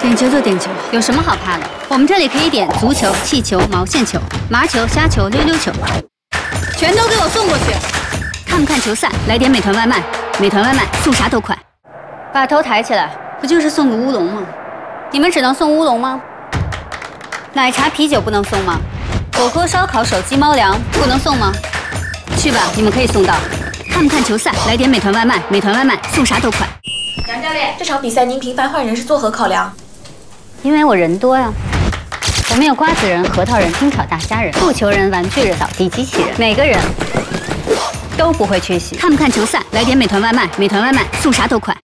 点球就点球，有什么好怕的？我们这里可以点足球、气球、毛线球、麻球、虾球、溜溜球，全都给我送过去。看不看球赛？来点美团外卖，美团外卖送啥都快。把头抬起来，不就是送个乌龙吗？你们只能送乌龙吗？奶茶、啤酒不能送吗？火锅、烧烤、手机、猫粮不能送吗？去吧，你们可以送到。看不看球赛？来点美团外卖，美团外卖送啥都快。 杨教练，这场比赛您频繁换人是作何考量？ 因为我人多呀。我们有瓜子人、核桃人、拼炒大虾人、不求人、玩具人、扫地机器人，每个人都不会缺席。看不看球赛？来点美团外卖，美团外卖送啥都快。